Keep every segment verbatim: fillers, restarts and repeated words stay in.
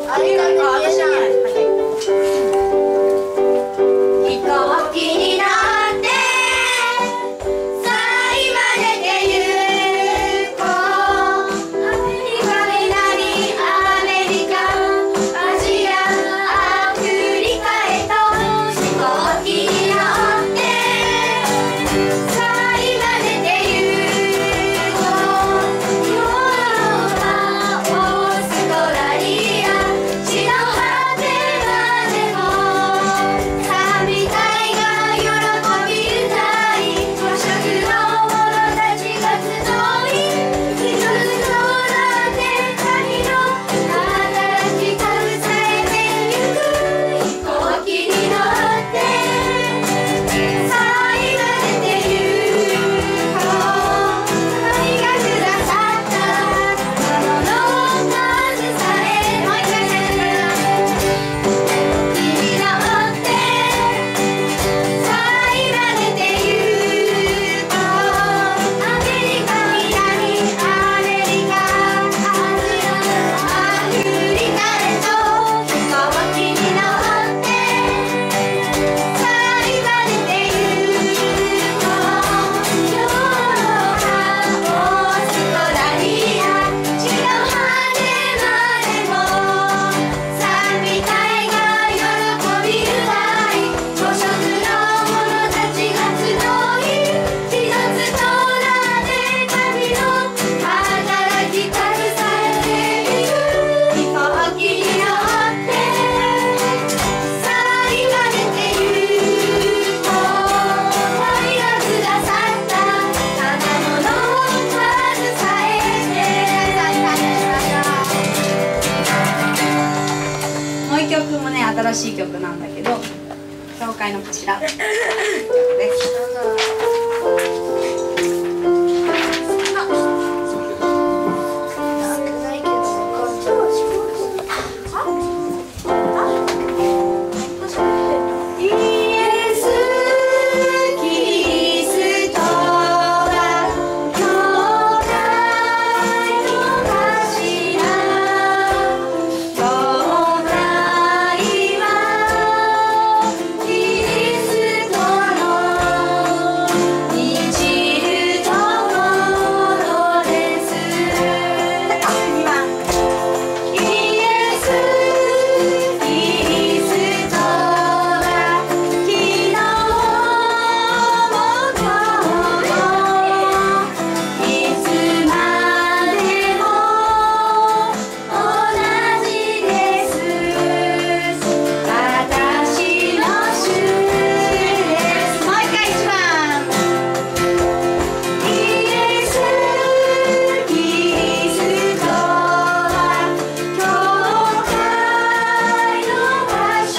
ありがとう。私じゃない。飛行機に乗ってさあ今出て行こう。アメリカ南アメリカアジアアフリカへと飛行機に乗ってさあ今出て行こう。ヨーロッパオーストラリア地の果てまでもさあ見たいが喜び歌い五色の者たちが集い一つとなって旅の働きかぶさえてゆく。飛行機に乗ってさあ今出てゆこう。愛がくださったものの数さえもう一回ね君乗ってさあ今出てゆこう。アメリカ南アメリカアジアアフリカへと飛行機に乗ってさあ今出てゆこう。ヨーロッパオーストラリア地の果てまでもさあ見たいが喜び歌い五色の者たちが集い一つとなって旅の働きかぶさえていく。飛行機に乗ってさあ今出てゆこう。愛がくださったただもの数さえてもう一曲もね新しい曲なんだけど教会の頭です。イエス・キリストは教会の頭。教会はキリストの満ちるところです。にばんイエス・キリストは昨日も今日もいつまでも同じです。私の主です。もう一回一番イエス・キリストは教会の頭。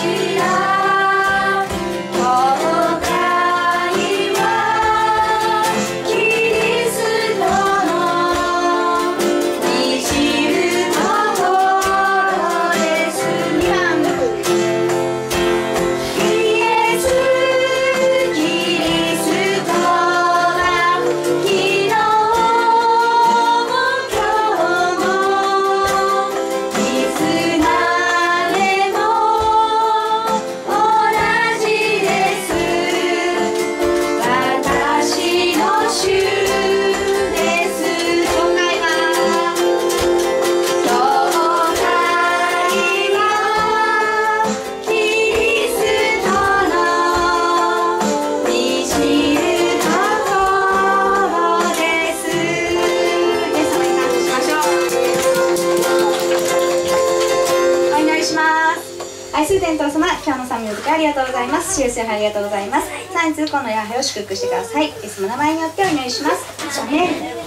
教会はキリストの満ちるところです。にばんイエス・キリストは昨日も今日もいつまでも同じです。私の主です。教会は教会はキリストの満ちるところです。イエス様に感謝しましょう。お祈りします。愛する天父様、今日の賛美の時間ありがとうございます。主イエス様ありがとうございます。さらに通行の礼拝を祝福してください。イエス様の名前によってお祈りします。アーメン。